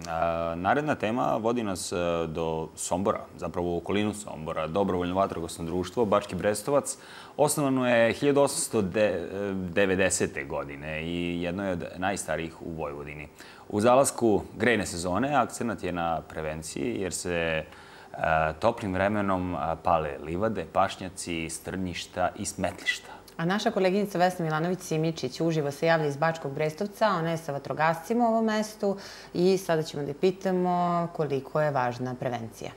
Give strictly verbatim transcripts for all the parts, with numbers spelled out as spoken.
Naredna tema vodi nas do Sombora, zapravo u okolinu Sombora. Dobrovoljno vatrogasno društvo Bački Brestovac osnovano je hiljadu osamsto devedesete. godine i jedno je od najstarijih u Vojvodini. U zalasku grejne sezone akcenat je na prevenciji jer se toplim vremenom pale livade, pašnjaci, strnjišta i smetlišta. A naša koleginica Vesna Milanović-Simičić uživo se javlja iz Bačkog Brestovca. Ona je sa vatrogascima u ovom mestu i sada ćemo da pitamo koliko je važna prevencija.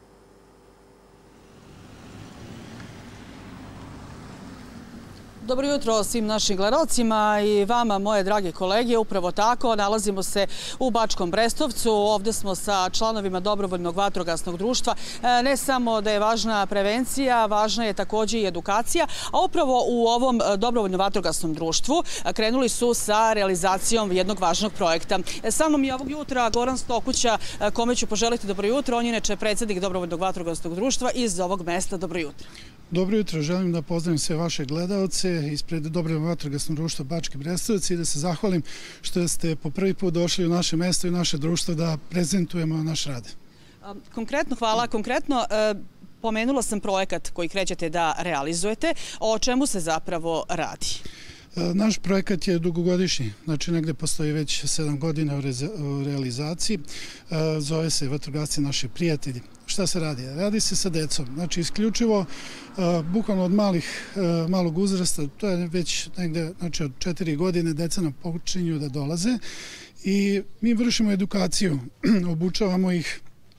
Dobro jutro svim našim gledalcima i vama, moje drage kolege. Upravo tako, nalazimo se u Bačkom Brestovcu. Ovdje smo sa članovima Dobrovoljnog vatrogasnog društva. Ne samo da je važna prevencija, važna je također i edukacija. A upravo u ovom Dobrovoljnom vatrogasnom društvu krenuli su sa realizacijom jednog važnog projekta. Sa mnom je ovog jutra Goran Stokuća, kome ću poželiti dobro jutro. On je inače predsjednik Dobrovoljnog vatrogasnog društva iz ovog mesta. Dobro jutro. Dobro jutro, želim da pozdravim sve vaše gledalce ispred Dobrovoljnog vatrogasnog društva Bački Brestovac i da se zahvalim što ste po prvi put došli u naše mesto i naše društvo da prezentujemo naš rad. Konkretno, hvala. Konkretno, pomenula sam projekat koji krećete da realizujete. O čemu se zapravo radi? Naš projekat je dugogodišnji, znači negde postoji već sedam godina u realizaciji. Zove se Vatrogasci naši prijatelji. Šta se radi? Radi se sa decom. Znači, isključivo, bukvalno od malog uzrasta, to je već negde, znači od četiri godine, deca nam počinju da dolaze i mi vršimo edukaciju, obučavamo ih,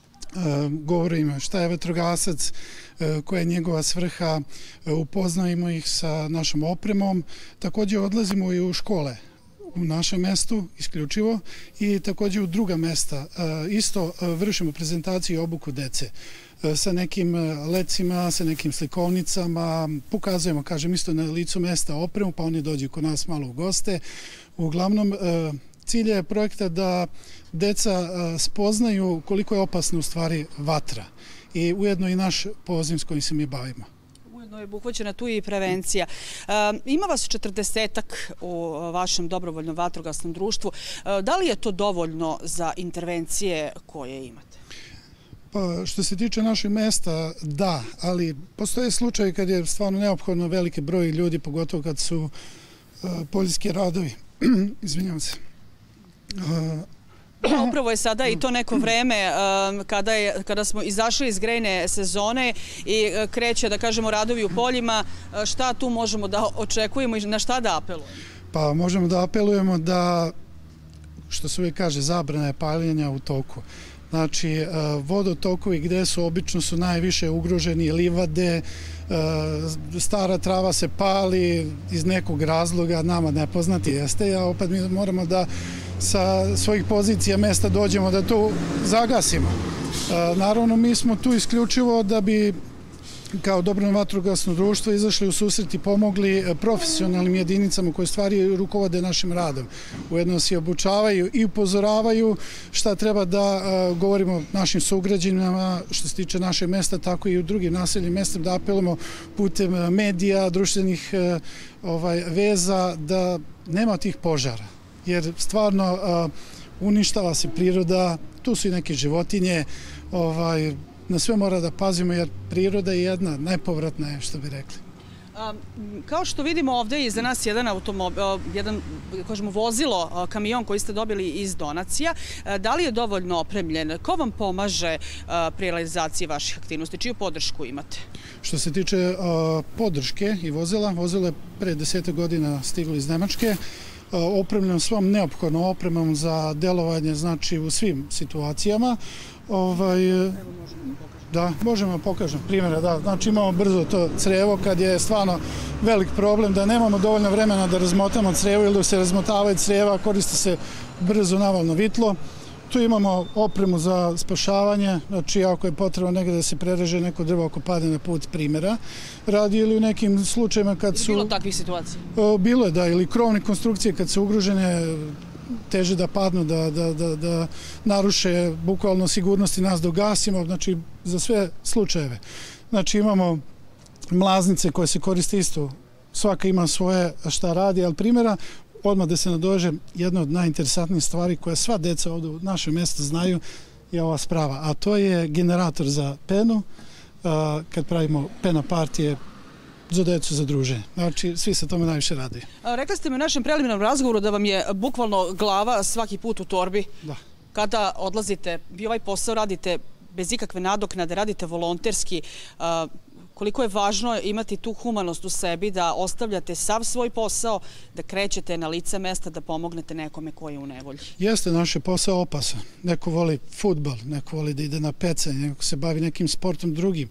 govorimo šta je vatrogasac, koja je njegova svrha, upoznajemo ih sa našom opremom, također odlazimo i u škole u našem mestu, isključivo, i također u druga mesta. Isto vršimo prezentaciju i obuku dece sa nekim lecima, sa nekim slikovnicama, pokazujemo, kažem, isto na licu mesta opremu, pa oni dođu kod nas malo u goste. Uglavnom, cilj je projekta da deca spoznaju koliko je opasna u stvari vatra i ujedno i naš poziv s kojim se mi bavimo. Ujedno je obuhvaćena tu i prevencija. Ima vas četrdesetak u vašem dobrovoljnom vatrogasnom društvu. Da li je to dovoljno za intervencije koje imate? Pa, što se tiče naših mesta, da, ali postoje slučaje kad je stvarno neophodno veliki broj ljudi, pogotovo kad su poljski radovi. Izvinjavam se. Upravo je sada i to neko vreme kada smo izašli iz grejne sezone i kreće, da kažemo, radovi u poljima. Šta tu možemo da očekujemo i na šta da apelujemo? Pa možemo da apelujemo da, što se uvijek kaže, zabrana je paljenja u toku. Znači, vodotokovi gde su obično su najviše ugroženi, livade, stara trava se pali iz nekog razloga, nama nepoznati jeste, a opet mi moramo da sa svojih pozicija mesta dođemo da to zagasimo. Naravno, mi smo tu isključivo da bi kao Dobrovoljno vatrogasno društvo izašli u susret i pomogli profesionalnim jedinicama koje stvari rukovode našim radom. Ujedno se obučavaju i upozoravaju šta treba da govorimo našim sugrađanima što se tiče našeg mesta, tako i u drugim naseljenim mestima, da apelujemo putem medija, društvenih veza, da nema tih požara. Jer stvarno uništava se priroda, tu su i neke životinje, na sve mora da pazimo jer priroda je jedna, najpovratna je, što bi rekli. Kao što vidimo ovdje je iza nas jedan automobil, jedan, kažemo, vozilo, kamion koji ste dobili iz donacija. Da li je dovoljno opremljen? Ko vam pomaže pri realizaciji vaših aktivnosti? Čiju podršku imate? Što se tiče podrške i vozila, vozilo je pre desetak godina stiglo iz Nemačke, opremljeno svom neophodnom opremom za delovanje, znači u svim situacijama. Da, možemo pokažem primjera, da, znači imamo brzo to crevo kad je stvarno velik problem da nemamo dovoljno vremena da razmotamo crevo ili da se razmotavaju creva, koriste se brzo navalno vitlo. Tu imamo opremu za spašavanje, znači ako je potrebno negdje da se prereže neko drvo ako padne na put, primjera. Radi ili u nekim slučajima kad su... Bilo takvih situacija? Bilo je, da, ili krovne konstrukcije kad su ugrožene, teže da padnu, da naruše bukvalno sigurnosti nas dok gasimo, znači za sve slučajeve. Znači imamo mlaznice koje se koriste isto, svaka ima svoje šta radi, ali primjera odmah da se nadovežem, jedna od najinteresantnijih stvari koja sva deca ovdje u našem mjestu znaju je ova sprava, a to je generator za penu, kad pravimo pena partije za decu, za druženje. Znači, svi se tome najviše raduju. Rekli ste mi u našem preliminarnom razgovoru da vam je bukvalno glava svaki put u torbi. Da. Kada odlazite, vi ovaj posao radite bez ikakve nadoknade, radite volonterski, koliko je važno imati tu humanost u sebi da ostavljate sav svoj posao, da krećete na lice mesta, da pomognete nekome koji je u nevolji? Jeste, naš je posao opasan. Neko voli fudbal, neko voli da ide na pecanje, neko se bavi nekim sportom drugim.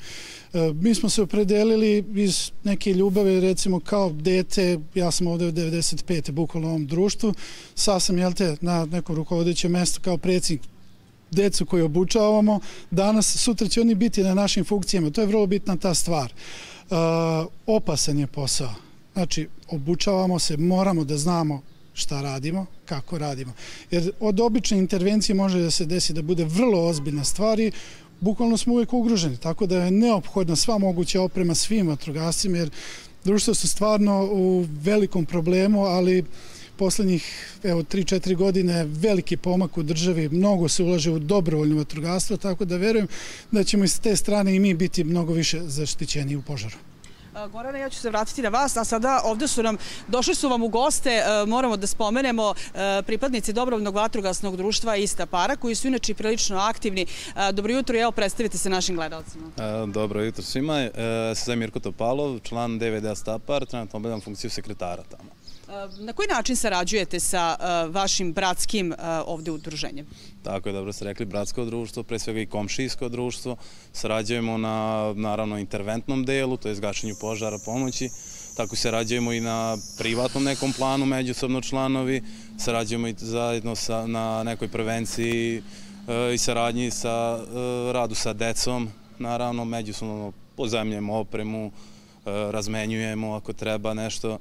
Mi smo se opredelili iz neke ljubave, recimo kao dete, ja sam ovdje od devedeset pete bukvalno u ovom društvu, sad sam, jel te, na nekom rukovodećem mjestu kao predsjednik decu koju obučavamo, danas, sutra će oni biti na našim funkcijama. To je vrlo bitna ta stvar. E, opasan je posao. Znači, obučavamo se, moramo da znamo šta radimo, kako radimo. Jer od obične intervencije može da se desi da bude vrlo ozbiljna stvar i bukvalno smo uvijek ugroženi. Tako da je neophodna sva moguća oprema svim vatrogascima, jer društvo su stvarno u velikom problemu, ali poslednjih tri četiri godine veliki pomak u državi, mnogo se ulaže u dobrovoljno vatrogastvo, tako da verujem da ćemo iz te strane i mi biti mnogo više zaštićeni u požaru. Gorane, ja ću se vratiti na vas, a sada ovdje su nam, došli su vam u goste, moramo da spomenemo pripadnici Dobrovoljnog vatrogasnog društva Ista para, koji su inače prilično aktivni. Dobro jutro, evo predstavite se našim gledalcima. Dobro jutro svima, ja se zovem Mirko Topalov, član D V D Ista para, trenutno obavljam funkciju sekretara tamo. Na koji način sarađujete sa vašim bratskim ovdje udruženjem? Tako je, dobro ste rekli, bratsko društvo, pre svega i komšijsko društvo. Sarađujemo na, naravno, interventnom delu, to je gašenju požara, pomoći. Tako sarađujemo i na privatnom nekom planu, međusobno članovi. Sarađujemo i zajedno na nekoj prevenciji i saradnji sa radu sa decom. Naravno, međusobno pozajmljujemo opremu, razmenjujemo ako treba nešto.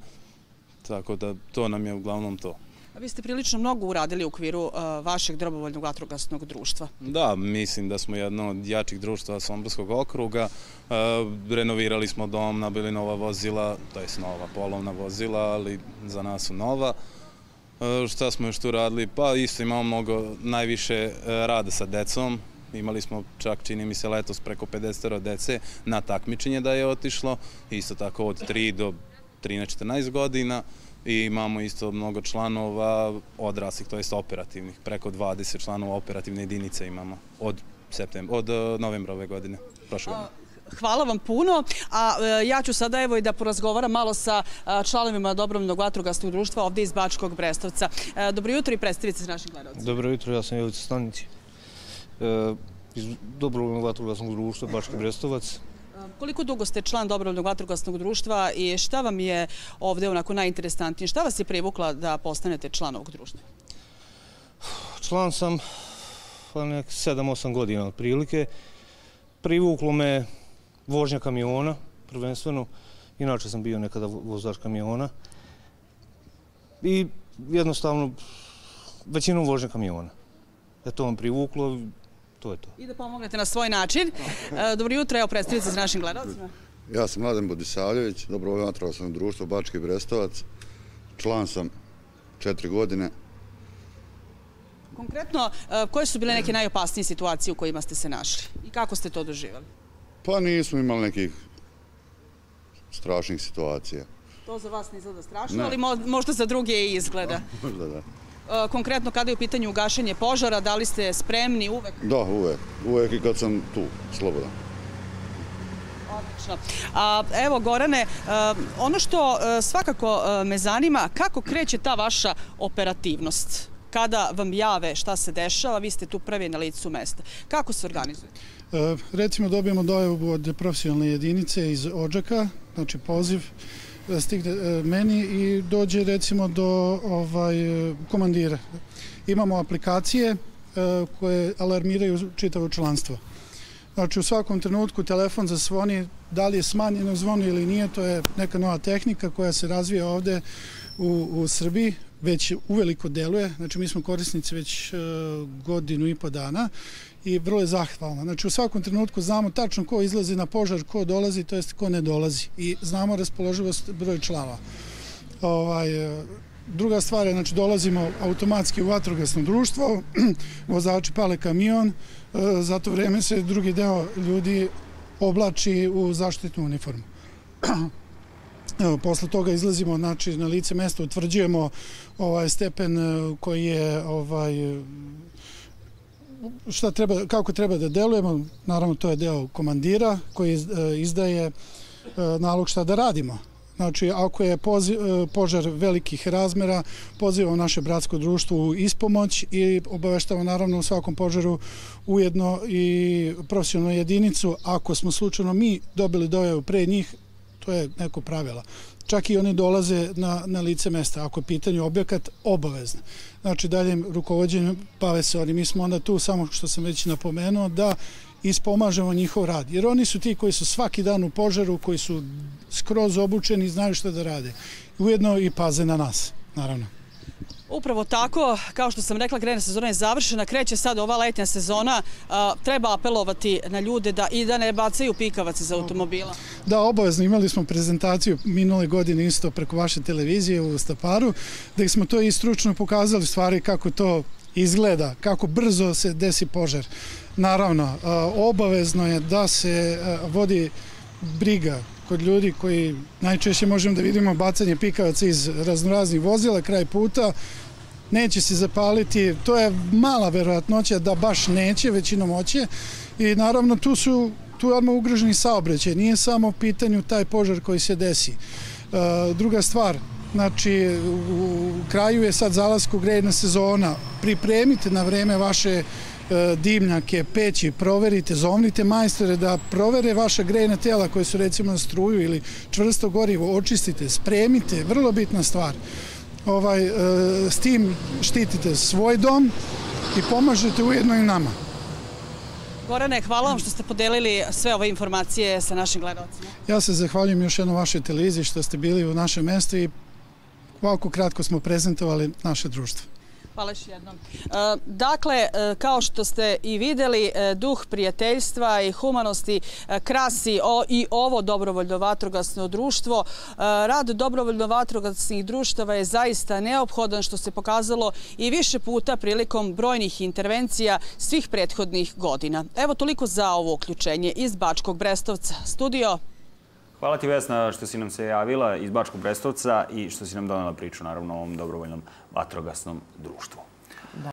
Tako da to nam je uglavnom to. A vi ste prilično mnogo uradili u okviru vašeg Dobrovoljnog vatrogasnog društva. Da, mislim da smo jedno od jačih društva Somborskog okruga. Renovirali smo dom, nabili nova vozila, to je nova polovna vozila, ali za nas su nova. Šta smo još tu radili? Pa isto imamo mnogo, najviše rada sa decom. Imali smo čak, čini mi se, letos preko pedeset dece na takmičenje da je otišlo. Isto tako od tri do trinaest četrnaest godina i imamo isto mnogo članova odraslih, to jest operativnih. Preko dvadeset članova operativne jedinice imamo od novembra ove godine, prošle godine. Hvala vam puno, a ja ću sada evo i da porazgovaram malo sa članovima Dobrovoljnog vatrogasnog društva ovdje iz Bačkog Brestovca. Dobro jutro i predstavite se našim gledalcima. Dobro jutro, ja sam Jovica Stanić iz Dobrovoljnog vatrogasnog društva Bački Brestovac. Koliko dugo ste član Dobrovoljnog vatrogasnog društva i šta vam je ovdje onako najinteresantnije? Šta vas je privukla da postanete član ovog društva? Član sam nek sedam osam godina otprilike. Privuklo me vožnja kamiona, prvenstveno. Inače sam bio nekada vozač kamiona. I jednostavno većinom vožnja kamiona. E to vam privuklo. I da pomognete na svoj način. Dobro jutro, evo predstavite se s našim gledalcima. Ja sam Mladen Bodisavljević, Dobrovoljno vatrogasno društvo Bački Brestovac. Član sam četiri godine. Konkretno, koje su bile neke najopasnije situacije u kojima ste se našli i kako ste to doživjeli? Pa nismo imali nekih strašnih situacija. To za vas ne izgleda strašno, ali možda za druge i izgleda. Možda da. Konkretno, kada je u pitanju gašenje požara, da li ste spremni uvek? Da, uvek. Uvek i kad sam tu, slobodan. Odlično. Evo, Gorane, ono što svakako me zanima, kako kreće ta vaša operativnost? Kada vam jave šta se dešava, vi ste tu prvi na licu mesta. Kako se organizujete? Recimo, dobijemo dojavu od profesionalne jedinice iz Odžaka, znači poziv, stigne meni i dođe recimo do komandira. Imamo aplikacije koje alarmiraju čitavo članstvo. Znači u svakom trenutku telefon zazvoni, da li je smanjeno zvono ili nije, to je neka nova tehnika koja se razvija ovde u Srbiji, već uveliko deluje. Znači mi smo korisnici već godinu i po dana i vrlo je zahvalna. Znači u svakom trenutku znamo tačno ko izlazi na požar, ko dolazi, to jest ko ne dolazi. I znamo raspoloživost broj članova. druga stvar je, znači dolazimo automatski u vatrogasno društvo, vozači pale kamion, za to vreme se drugi deo ljudi oblači u zaštitnu uniformu. Posle toga izlazimo, znači, na lice mesta, utvrđujemo ovaj stepen koji je, ovaj, šta treba, kako treba da delujemo. Naravno, to je deo komandira koji izdaje nalog šta da radimo. Znači, ako je požar velikih razmera, pozivamo naše bratsko društvo u ispomoć i obaveštavamo naravno u svakom požaru ujedno i profesionalnu jedinicu. Ako smo slučajno mi dobili dojavu pre njih, to je neko pravila. Čak i oni dolaze na, na lice mesta. Ako je pitanju objekat, obavezno. Znači, dalje rukovođenjem bave se oni. Mi smo onda tu, samo što sam već napomenuo, da ispomažemo njihov rad. Jer oni su ti koji su svaki dan u požaru, koji su skroz obučeni i znaju što da rade. Ujedno i paze na nas, naravno. Upravo tako, kao što sam rekla, grejna sezona je završena, kreće sad ova letnja sezona, treba apelovati na ljude da i da ne bacaju pikavac iz automobila. Da, obavezno, imali smo prezentaciju minule godine isto preko vaše televizije u Staparu, gde smo to i stručno pokazali stvari kako to izgleda, kako brzo se desi požar. Naravno, obavezno je da se vodi briga kod ljudi koji najčešće možemo da vidimo bacanje pikavaca iz raznoraznih vozila kraj puta, neće se zapaliti, to je mala verovatnoća da baš neće, većinom hoće i naravno tu su tu je odmah ugroženi saobraćaj, nije samo u pitanju taj požar koji se desi. Druga stvar, znači u kraju je sad zalasku grejna sezona, pripremite na vreme vaše dimnjake, peći, proverite, zovnite majstore da provere vaša grejna tela koje su recimo na struju ili čvrsto gorivo, očistite, spremite, vrlo bitna stvar. Ovaj, s tim štitite svoj dom i pomažete ujedno i nama. Gorane, hvala vam što ste podelili sve ove informacije sa našim gledalcima. Ja se zahvaljujem još jednom vašoj televiziji što ste bili u našem mestu i ovako kratko smo prezentovali naše društvo. Hvala još jednom. Dakle, kao što ste i videli, duh prijateljstva i humanosti krasi i ovo dobrovoljno vatrogasno društvo. Rad dobrovoljno vatrogasnih društava je zaista neophodan, što se pokazalo i više puta prilikom brojnih intervencija svih prethodnih godina. Evo toliko za ovo uključenje iz Bačkog Brestovca. Studio. Hvala ti, Vesna, što si nam se javila iz Bačkog Brestovca i što si nam donela priču, naravno, o ovom dobrovoljnom vatrogasnom društvu.